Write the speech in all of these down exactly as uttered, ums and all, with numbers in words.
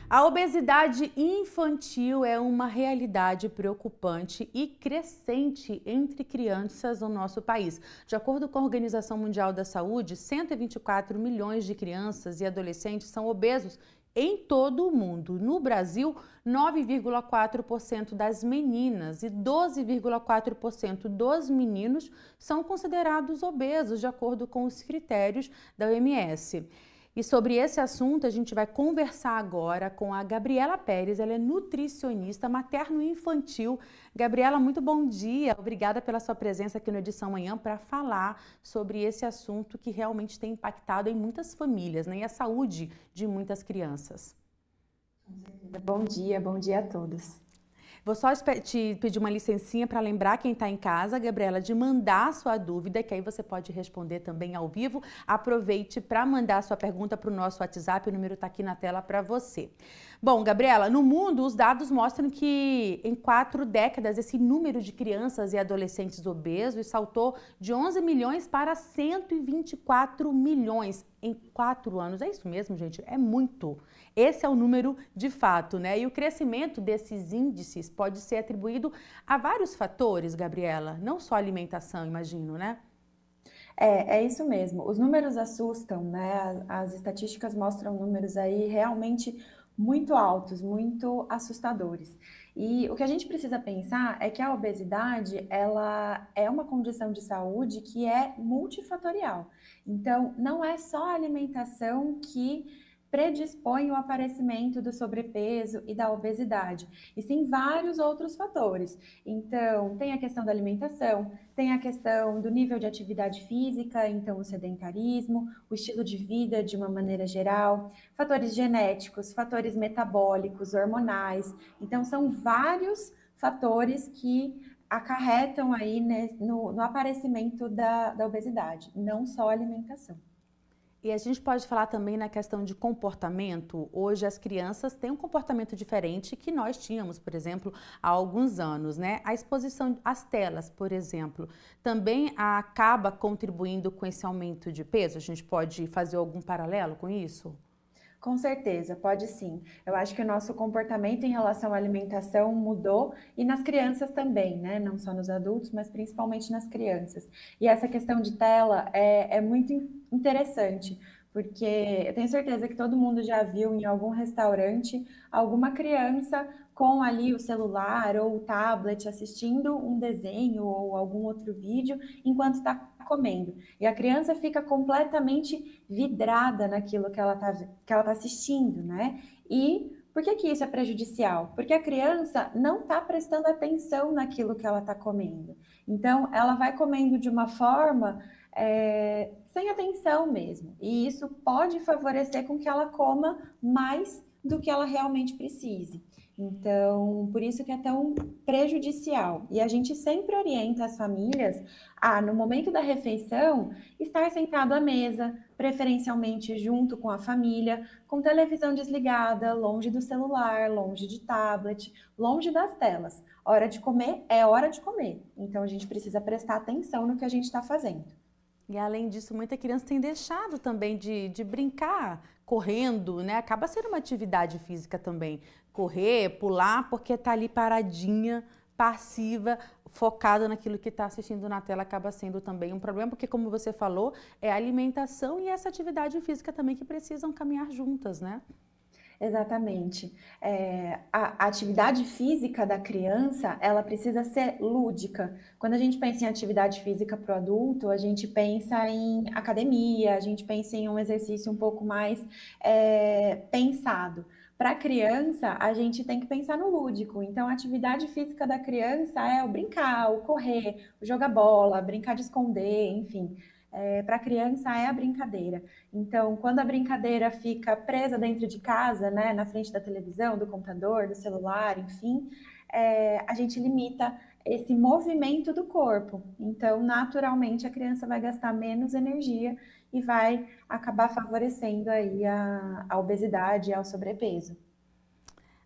A obesidade infantil é uma realidade preocupante e crescente entre crianças no nosso país. De acordo com a Organização Mundial da Saúde, cento e vinte e quatro milhões de crianças e adolescentes são obesos em todo o mundo. No Brasil, nove vírgula quatro por cento das meninas e doze vírgula quatro por cento dos meninos são considerados obesos, de acordo com os critérios da O M S. E sobre esse assunto a gente vai conversar agora com a Gabriela Pérez, ela é nutricionista materno-infantil. Gabriela, muito bom dia, obrigada pela sua presença aqui no Edição Manhã para falar sobre esse assunto que realmente tem impactado em muitas famílias, né, e a saúde de muitas crianças. Bom dia, bom dia a todos. Vou só te pedir uma licencinha para lembrar quem está em casa, Gabriela, de mandar a sua dúvida, que aí você pode responder também ao vivo. Aproveite para mandar a sua pergunta para o nosso WhatsApp, o número está aqui na tela para você. Bom, Gabriela, no mundo os dados mostram que em quatro décadas esse número de crianças e adolescentes obesos saltou de onze milhões para cento e vinte e quatro milhões em quatro anos. É isso mesmo, gente? É muito. Esse é o número de fato, né? E o crescimento desses índices pode ser atribuído a vários fatores, Gabriela, não só alimentação, imagino, né? É, é isso mesmo. Os números assustam, né? As, as estatísticas mostram números aí realmente muito altos, muito assustadores. E o que a gente precisa pensar é que a obesidade, ela é uma condição de saúde que é multifatorial. Então, não é só a alimentação que predispõe o aparecimento do sobrepeso e da obesidade, e sim vários outros fatores. Então, tem a questão da alimentação, tem a questão do nível de atividade física, então o sedentarismo, o estilo de vida de uma maneira geral, fatores genéticos, fatores metabólicos, hormonais. Então, são vários fatores que acarretam aí né, no, no aparecimento da, da obesidade, não só a alimentação. E a gente pode falar também na questão de comportamento. Hoje as crianças têm um comportamento diferente que nós tínhamos, por exemplo, há alguns anos, né? A exposição às telas, por exemplo, também acaba contribuindo com esse aumento de peso? A gente pode fazer algum paralelo com isso? Com certeza, pode sim. Eu acho que o nosso comportamento em relação à alimentação mudou e nas crianças também, né? Não só nos adultos, mas principalmente nas crianças. E essa questão de tela é, é muito interessante, porque eu tenho certeza que todo mundo já viu em algum restaurante alguma criança com ali o celular ou o tablet assistindo um desenho ou algum outro vídeo enquanto está comendo. E a criança fica completamente vidrada naquilo que ela está que ela tá assistindo, né? E por que que isso é prejudicial? Porque a criança não está prestando atenção naquilo que ela está comendo. Então, ela vai comendo de uma forma é, sem atenção mesmo. E isso pode favorecer com que ela coma mais do que ela realmente precise. Então, por isso que é tão prejudicial. E a gente sempre orienta as famílias a, no momento da refeição, estar sentado à mesa, preferencialmente junto com a família, com televisão desligada, longe do celular, longe de tablet, longe das telas. Hora de comer é hora de comer. Então, a gente precisa prestar atenção no que a gente está fazendo. E além disso, muita criança tem deixado também de, de brincar, correndo, né? Acaba sendo uma atividade física também. Correr, pular, porque tá ali paradinha, passiva, focada naquilo que está assistindo na tela, acaba sendo também um problema, porque como você falou, é a alimentação e essa atividade física também que precisam caminhar juntas, né? Exatamente. É, a, a atividade física da criança, ela precisa ser lúdica. Quando a gente pensa em atividade física para o adulto, a gente pensa em academia, a gente pensa em um exercício um pouco mais é, pensado. Para a criança, a gente tem que pensar no lúdico. Então, a atividade física da criança é o brincar, o correr, o jogar bola, brincar de esconder, enfim. É, para a criança é a brincadeira. Então, quando a brincadeira fica presa dentro de casa, né, na frente da televisão, do computador, do celular, enfim, é, a gente limita esse movimento do corpo. Então, naturalmente, a criança vai gastar menos energia e vai acabar favorecendo aí a, a obesidade e ao sobrepeso.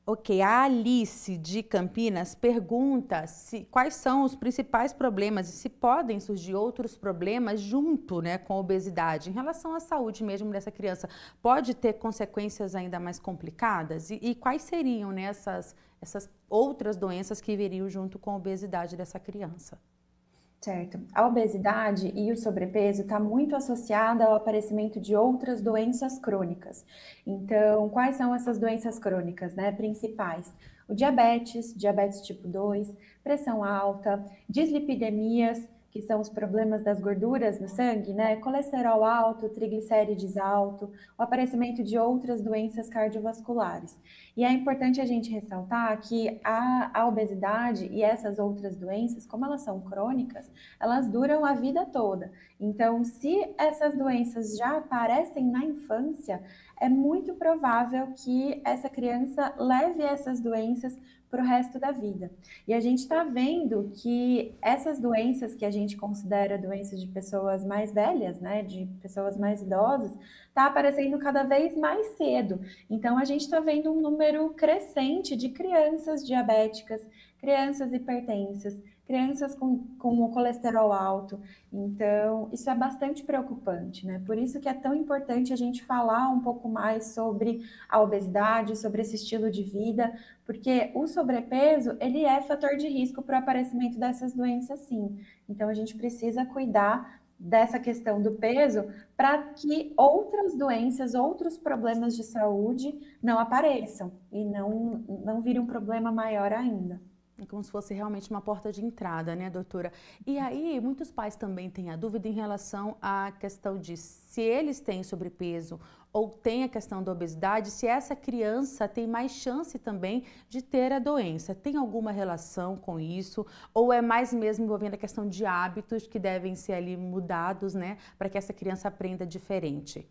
Ok, a Alice de Campinas pergunta se, quais são os principais problemas e se podem surgir outros problemas junto, né, com a obesidade, em relação à saúde mesmo dessa criança. Pode ter consequências ainda mais complicadas? E, e quais seriam, né, essas, essas outras doenças que viriam junto com a obesidade dessa criança? Certo. A obesidade e o sobrepeso está muito associada ao aparecimento de outras doenças crônicas. Então, quais são essas doenças crônicas, né, principais? O diabetes, diabetes tipo dois, pressão alta, dislipidemias, que são os problemas das gorduras no sangue, né? Colesterol alto, triglicérides alto, o aparecimento de outras doenças cardiovasculares. E é importante a gente ressaltar que a, a obesidade e essas outras doenças, como elas são crônicas, elas duram a vida toda. Então, se essas doenças já aparecem na infância, é muito provável que essa criança leve essas doenças para o resto da vida. E a gente está vendo que essas doenças que a gente considera doenças de pessoas mais velhas, né, de pessoas mais idosas, está aparecendo cada vez mais cedo. Então, a gente está vendo um número crescente de crianças diabéticas, crianças hipertensas, crianças com, com o colesterol alto. Então, isso é bastante preocupante, né? Por isso que é tão importante a gente falar um pouco mais sobre a obesidade, sobre esse estilo de vida, porque o sobrepeso, ele é fator de risco para o aparecimento dessas doenças, sim. Então, a gente precisa cuidar dessa questão do peso para que outras doenças, outros problemas de saúde não apareçam e não, não virem um problema maior ainda. É como se fosse realmente uma porta de entrada, né, doutora? E aí, muitos pais também têm a dúvida em relação à questão de se eles têm sobrepeso ou têm a questão da obesidade, se essa criança tem mais chance também de ter a doença. Tem alguma relação com isso? Ou é mais mesmo envolvendo a questão de hábitos que devem ser ali mudados, né, para que essa criança aprenda diferente?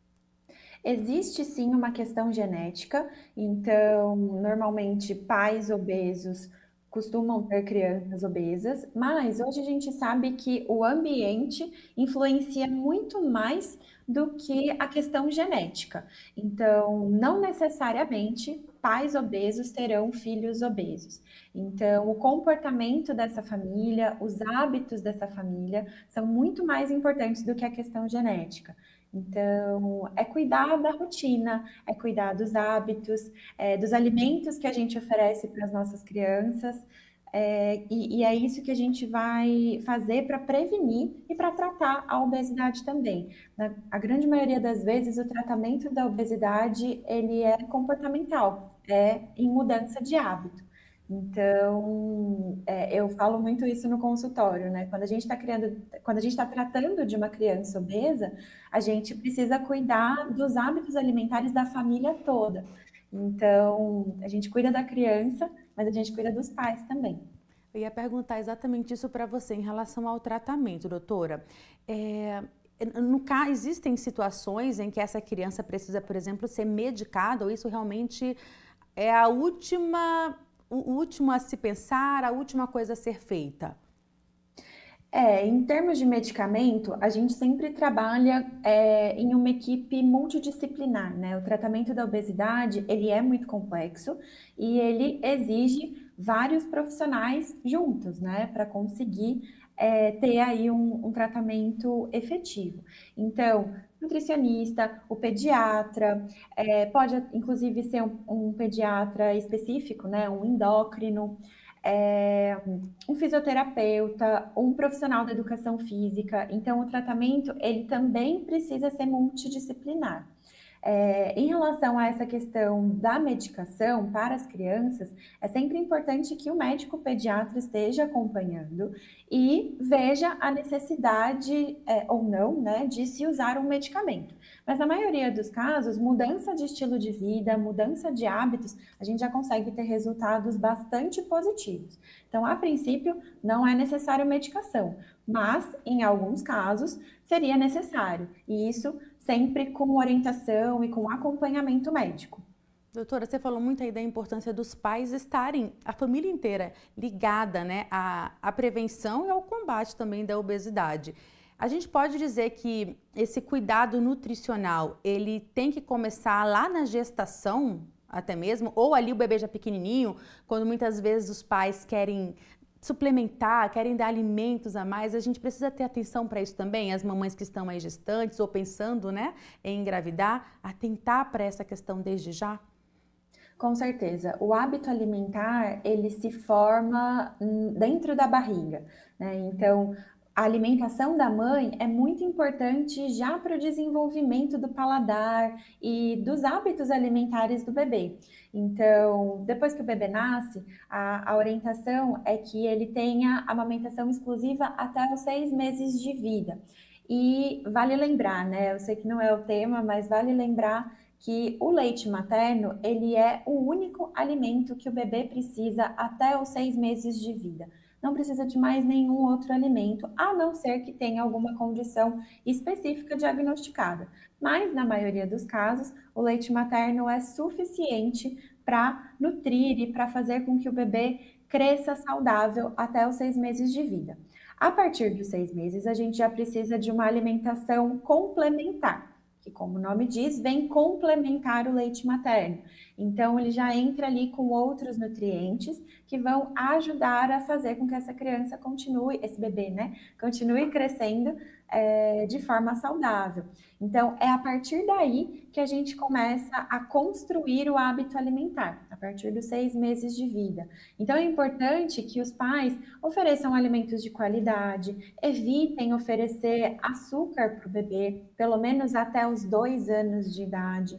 Existe sim uma questão genética, então, normalmente pais obesos costumam ter crianças obesas, mas hoje a gente sabe que o ambiente influencia muito mais do que a questão genética. Então, não necessariamente pais obesos terão filhos obesos. Então, o comportamento dessa família, os hábitos dessa família são muito mais importantes do que a questão genética. Então, é cuidar da rotina, é cuidar dos hábitos, é, dos alimentos que a gente oferece para as nossas crianças, é, e, e é isso que a gente vai fazer para prevenir e para tratar a obesidade também. Na, a grande maioria das vezes, o tratamento da obesidade, ele é comportamental, é em mudança de hábito. Então, é, eu falo muito isso no consultório, né? Quando a gente está criando, quando a gente está tratando de uma criança obesa, a gente precisa cuidar dos hábitos alimentares da família toda. Então, a gente cuida da criança, mas a gente cuida dos pais também. Eu ia perguntar exatamente isso para você em relação ao tratamento, doutora. É, no caso, existem situações em que essa criança precisa, por exemplo, ser medicada, ou isso realmente é a última, o último a se pensar, a última coisa a ser feita? É, em termos de medicamento, a gente sempre trabalha é, em uma equipe multidisciplinar, né? O tratamento da obesidade, ele é muito complexo e ele exige vários profissionais juntos, né? Para conseguir é, ter aí um, um tratamento efetivo. Então, nutricionista, o pediatra, é, pode inclusive ser um, um pediatra específico, né? Um endócrino, é, um fisioterapeuta, um profissional da educação física. Então, o tratamento, ele também precisa ser multidisciplinar. É, em relação a essa questão da medicação para as crianças, é sempre importante que o médico pediatra esteja acompanhando e veja a necessidade é, ou não, né, de se usar um medicamento. Mas na maioria dos casos, mudança de estilo de vida, mudança de hábitos, a gente já consegue ter resultados bastante positivos. Então, a princípio, não é necessário medicação, mas em alguns casos seria necessário. E isso sempre com orientação e com acompanhamento médico. Doutora, você falou muito aí da importância dos pais estarem, a família inteira, ligada, né, à, à prevenção e ao combate também da obesidade. A gente pode dizer que esse cuidado nutricional, ele tem que começar lá na gestação, até mesmo, ou ali o bebê já pequenininho, quando muitas vezes os pais querem suplementar, querem dar alimentos a mais, a gente precisa ter atenção para isso também, as mamães que estão aí gestantes ou pensando, né, em engravidar, atentar para essa questão desde já? Com certeza. O hábito alimentar, ele se forma dentro da barriga, né? Então, a alimentação da mãe é muito importante já para o desenvolvimento do paladar e dos hábitos alimentares do bebê. Então, depois que o bebê nasce, a, a orientação é que ele tenha amamentação exclusiva até os seis meses de vida. E vale lembrar, né? Eu sei que não é o tema, mas vale lembrar que o leite materno, ele é o único alimento que o bebê precisa até os seis meses de vida. Não precisa de mais nenhum outro alimento, a não ser que tenha alguma condição específica diagnosticada. Mas, na maioria dos casos, o leite materno é suficiente para nutrir e para fazer com que o bebê cresça saudável até os seis meses de vida. A partir dos seis meses, a gente já precisa de uma alimentação complementar, que, como o nome diz, vem complementar o leite materno. Então, ele já entra ali com outros nutrientes que vão ajudar a fazer com que essa criança continue, esse bebê, né, continue crescendo é, de forma saudável. Então, é a partir daí que a gente começa a construir o hábito alimentar, a partir dos seis meses de vida. Então, é importante que os pais ofereçam alimentos de qualidade, evitem oferecer açúcar para o bebê, pelo menos até os dois anos de idade.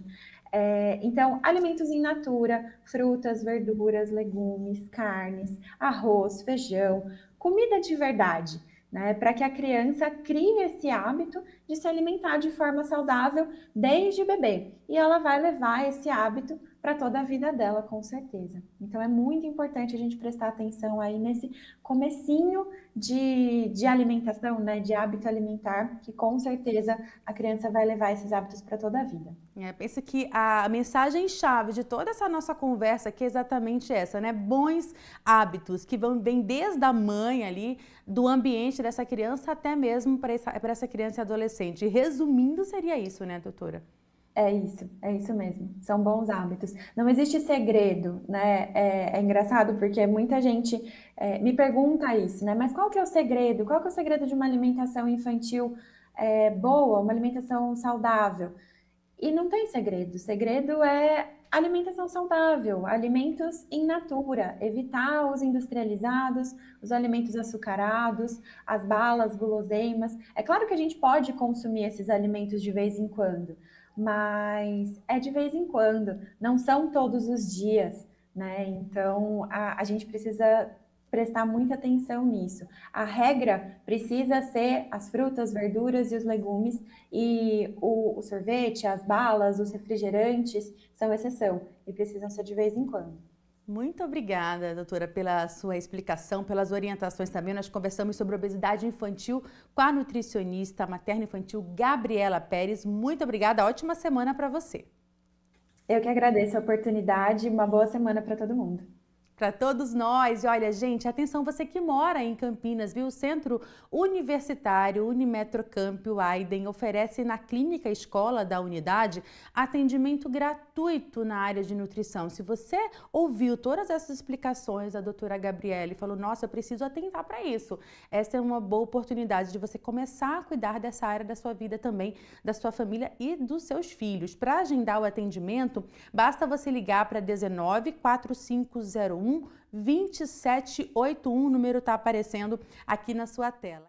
É, então, alimentos in natura, frutas, verduras, legumes, carnes, arroz, feijão, comida de verdade, né? Para que a criança crie esse hábito de se alimentar de forma saudável desde bebê. E ela vai levar esse hábito para toda a vida dela, com certeza. Então, é muito importante a gente prestar atenção aí nesse comecinho de, de alimentação, né? De hábito alimentar, que com certeza a criança vai levar esses hábitos para toda a vida. É, penso que a mensagem-chave de toda essa nossa conversa aqui é exatamente essa, né? Bons hábitos que vão bem desde a mãe ali, do ambiente dessa criança até mesmo para essa, para essa criança e adolescente. E resumindo, seria isso, né, doutora? É isso, é isso mesmo. São bons hábitos. Não existe segredo, né? É, é engraçado porque muita gente é, me pergunta isso, né? Mas qual que é o segredo? Qual que é o segredo de uma alimentação infantil é, boa, uma alimentação saudável? E não tem segredo. O segredo é alimentação saudável, alimentos in natura, evitar os industrializados, os alimentos açucarados, as balas, guloseimas. É claro que a gente pode consumir esses alimentos de vez em quando, mas é de vez em quando, não são todos os dias, né? Então, a, a gente precisa prestar muita atenção nisso. A regra precisa ser as frutas, verduras e os legumes, e o, o sorvete, as balas, os refrigerantes são exceção e precisam ser de vez em quando. Muito obrigada, doutora, pela sua explicação, pelas orientações também. Nós conversamos sobre obesidade infantil com a nutricionista materno-infantil Gabriela Pérez. Muito obrigada, ótima semana para você. Eu que agradeço a oportunidade e uma boa semana para todo mundo. Para todos nós. E olha, gente, atenção, você que mora em Campinas, viu? O Centro Universitário Unimetrocamp Aiden oferece na Clínica Escola da unidade atendimento gratuito na área de nutrição. Se você ouviu todas essas explicações da doutora Gabriela e falou, nossa, eu preciso atentar para isso, essa é uma boa oportunidade de você começar a cuidar dessa área da sua vida também, da sua família e dos seus filhos. Para agendar o atendimento, basta você ligar para dezenove, quatro cinco zero um, dois sete oito um, o número está aparecendo aqui na sua tela.